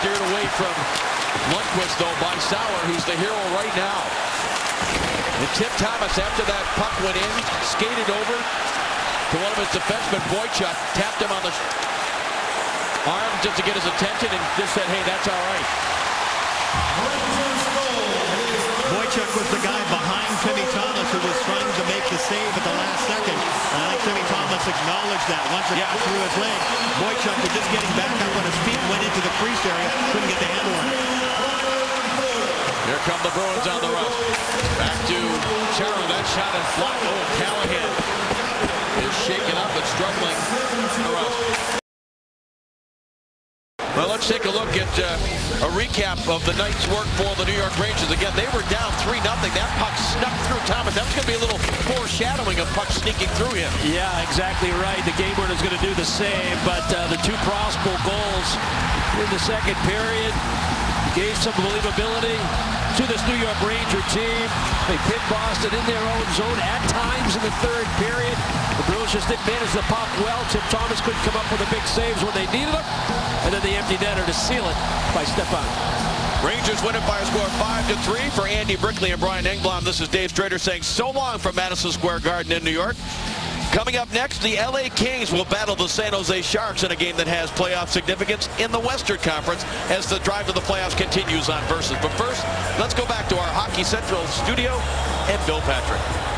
steered away from Lundqvist, though, by Sauer, who's the hero right now. And Tim Thomas, after that puck went in, skated over to one of his defensemen, Boychuk, tapped him on the arm just to get his attention and just said, hey, that's all right. Boychuk was the guy behind Timmy Thomas who was trying to make the save at the last second. And I think Timmy Thomas acknowledged that once it got through his leg. Boychuk was just getting back up on his feet and went into the crease area. Couldn't get the handle on it. Here come the Bruins on the rush. Back to Chara. That shot is blocked. Oh, Callahan is shaken up and struggling on the rush. Well, let's take a look at a recap of the night's work for the New York Rangers. Again, they were down 3-0. That puck snuck through Thomas. That was going to be a little foreshadowing of puck sneaking through him. Yeah, exactly right. The game winner is going to do the same, but the two Prospal goals in the second period gave some believability to this New York Ranger team. They pit Boston in their own zone at times in the third period. The Bruins just didn't manage the puck well. Tim Thomas couldn't come up with the big saves when they needed them. And then the empty netter to seal it by Stepan. Rangers win it by a score of 5-3 for Andy Brickley and Brian Engblom. This is Dave Strader saying so long from Madison Square Garden in New York. Coming up next, the LA Kings will battle the San Jose Sharks in a game that has playoff significance in the Western Conference as the drive to the playoffs continues on Versus. But first, let's go back to our Hockey Central studio and Bill Patrick.